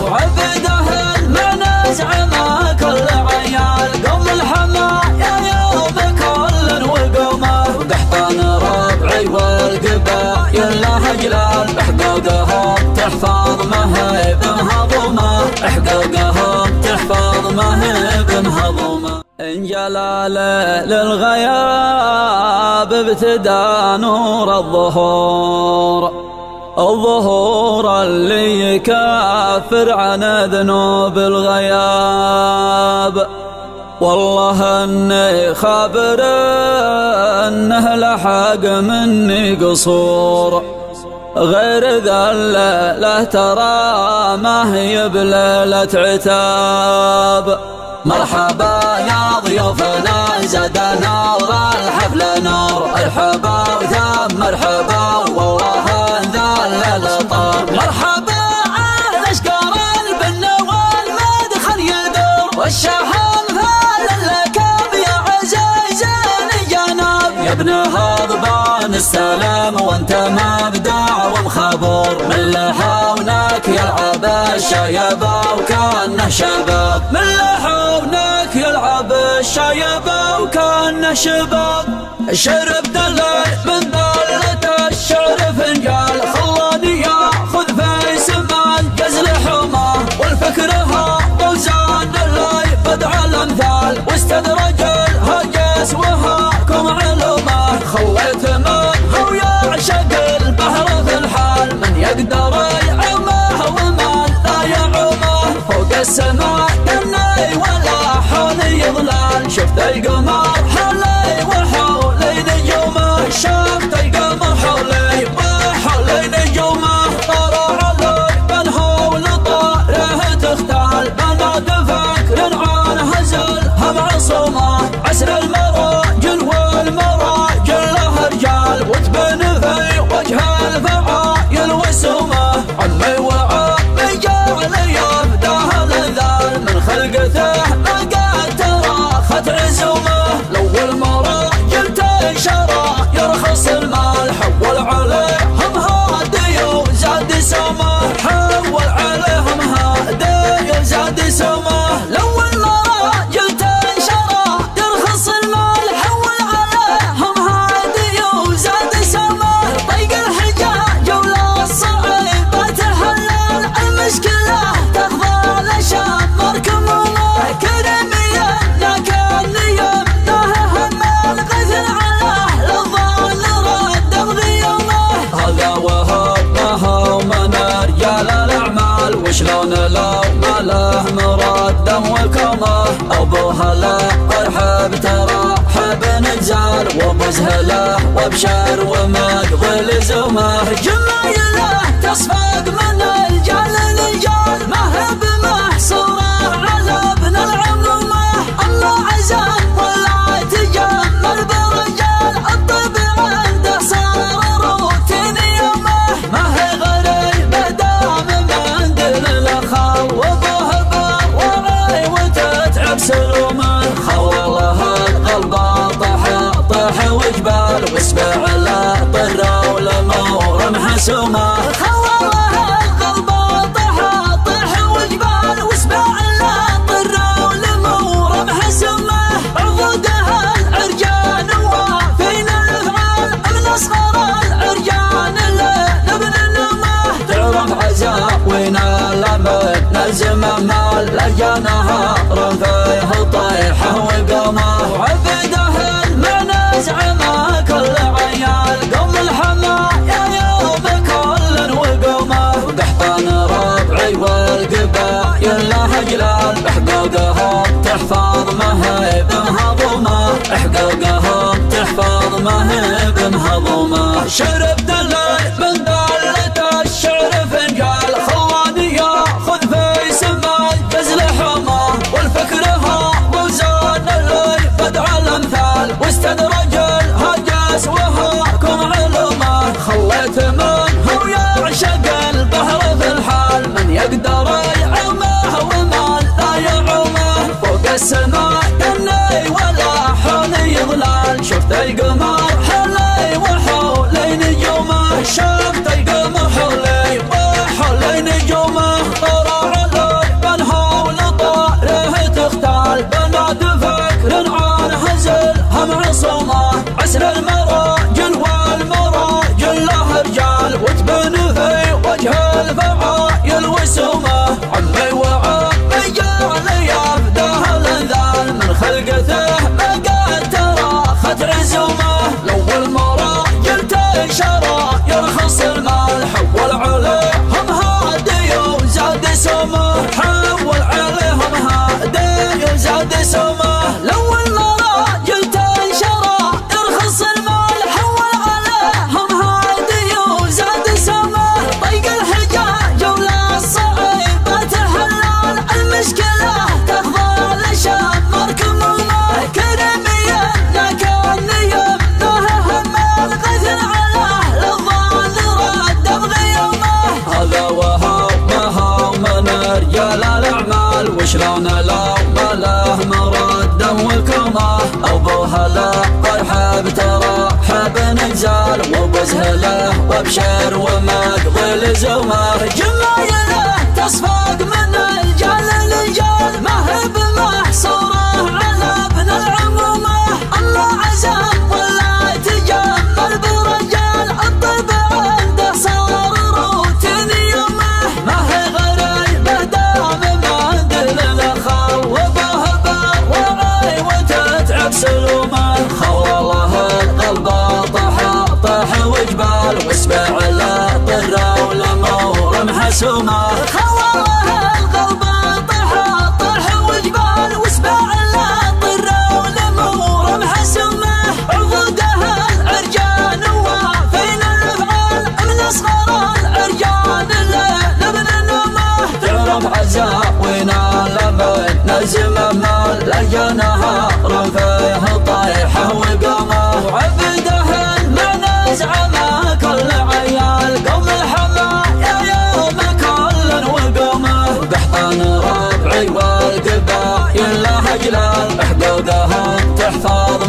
وعبده المعنى زعمه كل عيال قوم الحمايا يوم كل وقومه وقحطان ربعي والقبايل لها جلال بحقوقهم تحفظ مهيب مهضومه حقوقهم تحفظ مهيب مهضومه إن جلاله للغياب ابتدى نور الظهور اللي يكفر عن ذنوب الغياب. والله اني خابر انه لحق مني قصور غير ذا الليلة ترى ما هي بليلة عتاب. مرحبا يا ضيوفنا زاد نور الحفل نور ارحبا وثم مرحبا والله ذا الليل طار. مرحبا على اشقار البن والمدخل يدور والشحن فال اللكاب يا عزيزين جناب يا ابن هضبان السلام وانت مبدع ومخبور من لحونك يلعب الشيبه وكانه شباب من لحونك يلعب الشيبه وكانه شباب. شربت الليل من ضلة الشعر فنجال خلاني ياخذ في سمان جزل حماه والفكرها وزان اللي بدع الامثال واستدرج الهجس وهاكم علومه خليت من هو يعشق البحر في الحال من يقدر يعمه ومن لا يعومه فوق السماء كني ولا حولي ظلال شفت القمر حولي وحولي نجومه شفت القمر حولي وحولي نجومه طلع علي بنهول طاره تختال بنات فكر عن هزلها معصومه عسر المراجل والمراجل لها رجال وتبن في وجه الفعايل وسومه عمي وعمي جعل يفداه الذال من خلقته ما قد تراخت عزومه لو المراجل تنشرى يرخص المال حول عليهم هادي وزاد سومه حول عليهم هادي وزاد سومه لو المراجل تنشرى يرخص المال حول عليهم هادي وزاد سومه طيق الحجاج ولا الصعيبه تهلل المشكله تخضع لشمر كمومه كرميه لكن يمنه هم الغزل على اهل الظن رد بغيومه هذا وهمه ومن رجال الاعمال وشلون لو ما له مراد وكمه ابوها لا ارحب ترحب نجال ومزهله وبشر ومقضي لزومه جمايله تصفق من الجال للجال ما هي بمحصوره على ابن العمومه الله عزام ولا تجمل برجال الطبع عنده صار روتين يومه ما هي غريبه دام من دين الاخا وابوها باوعي وتتعب سلومه خوالها القلب طاح وجبال واسمع له طره والامور محسومه خوالها القلب طاح وجبال واسمع له طره والامور محسومه عضدها العرجان وفينا الافعال من اصغر العرجان لابن النمه تعرف عزاء وين لمت نزم مال لجانها رفيه طيحه وقومه وعبده المعنى زعمه كل عيال قوم الحمايا يوم كل وقومه وقحطان ربعي والقبايل لها جلال بحقوقهم تحفظ مهيب مهضومه حقوقهم تحفظ مهيب مهضومه. شربت الليل من ضلة الشعر فنجال خلاني ياخذ في سمان جزل حماه والفكرها وزان اللي بدع الامثال واستدرج الهجس وهاكم علومه خليت من هو يعشق البحر في الحال من يقدر يعومه ومن لا يعومه فوق السماء كني ولا حولي ظلال شفت القمر حولي وحولي نجومه شفت رجال الأعمال وشلون لو ما له مرد وكرمه أبوها لا ارحب ترحب نجزال وبزهله وابشر ومقضي لزومه جمايله تصفق من الجال لجال ما هي بمحصوره على ابن العمومه الله عزم ولا تجمل برجال الطب عنده صار روتين يومه ما هي غريبه دام ما دل الخال وابوه بار وعي وتتعب سلومه خوله القلب طاح وجبال واسمع له طره والامور محسومه خوله القلب طاح وجبال واسمع له طره والامور محسومه عضده العرجان وفين الافعال من اصغر العرجان لابن النومه تعرف عزاء وينال من نزم مال لجنها رفيه طايحه وقامه وعبده المعنى زعمه كل عيال قوم الحمايا يوم كل وقامه بحطان ربعي والقبايل لها جلال حقوقها تحفظ